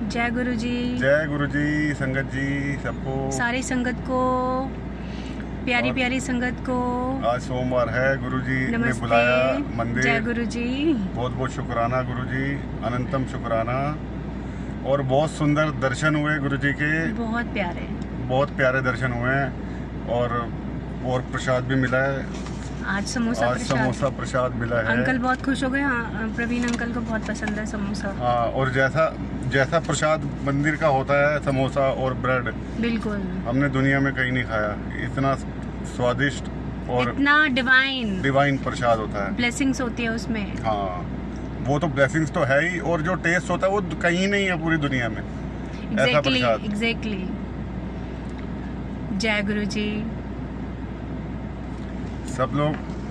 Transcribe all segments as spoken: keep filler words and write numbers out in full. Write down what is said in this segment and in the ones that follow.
जय गुरु जी। जय गुरु जी। संगत जी सबको, सारी संगत को, प्यारी प्यारी संगत को आज सोमवार है, गुरु जी ने बुलाया मंदिर। जय गुरु जी। बहुत बहुत शुक्राना गुरु जी, अनंतम शुक्राना। और बहुत सुंदर दर्शन हुए गुरु जी के, बहुत प्यारे बहुत प्यारे दर्शन हुए। और और प्रसाद भी मिला है आज, समोसा आज प्रसाद। समोसा प्रसाद मिला है। अंकल बहुत खुश हो गए। हाँ, प्रवीण अंकल को बहुत पसंद है समोसा। हाँ, और जैसा जैसा प्रसाद मंदिर का होता है, समोसा और ब्रेड, बिल्कुल हमने दुनिया में कहीं नहीं खाया। इतना स्वादिष्ट और इतना डिवाइन डिवाइन प्रसाद होता है। ब्लेसिंग्स होती है उसमें। हाँ, वो तो ब्लेसिंग्स तो है ही, और जो टेस्ट होता है वो कहीं नहीं है पूरी दुनिया में। ऐसा प्रसाद। एग्जैक्टली। जय गुरु जी। सब लोग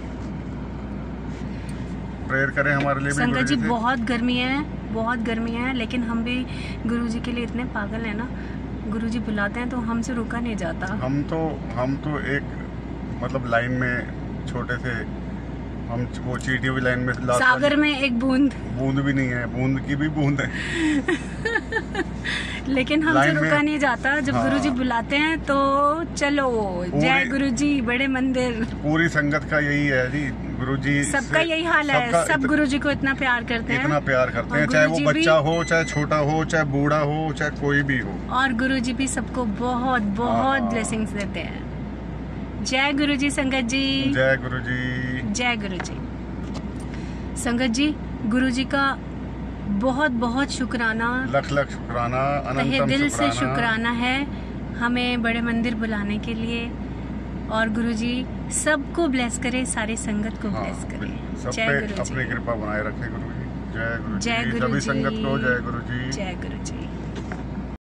प्रेयर करें हमारे लिए भी। संगत जी बहुत गर्मी है, बहुत गर्मी है, लेकिन हम भी गुरु जी के लिए इतने पागल हैं ना। गुरु जी बुलाते हैं तो हमसे रुका नहीं जाता। हम तो हम तो एक मतलब लाइन में छोटे से, हम वो चींटियों की लाइन में, सागर में एक बूंद बूंद भी नहीं है, बूंद की भी बूंद है। लेकिन हमसे रुका नहीं जाता। जब हाँ। गुरु जी बुलाते हैं तो चलो। जय गुरु जी। बड़े मंदिर पूरी संगत का यही है जी, गुरु जी सबका यही हाल है। सब गुरु जी को इतना प्यार करते हैं, इतना प्यार करते हैं, चाहे वो बच्चा हो, चाहे छोटा हो, चाहे बूढ़ा हो, चाहे कोई भी हो। और गुरु जी भी सबको बहुत बहुत ब्लेसिंग्स देते हैं। जय गुरु जी। संगत जी जय गुरु जी। जय गुरु जी। संगत जी, गुरु जी का बहुत बहुत शुक्राना, लख लख शुक्राना, तहे दिल से शुक्राना है हमें बड़े मंदिर बुलाने के लिए। और गुरु जी सबको ब्लेस करे, सारी संगत को ब्लेस करे। सब पे अपनी कृपा बनाए रखे गुरु जी। जय गुरु जी। सभी संगत को जय गुरु जी।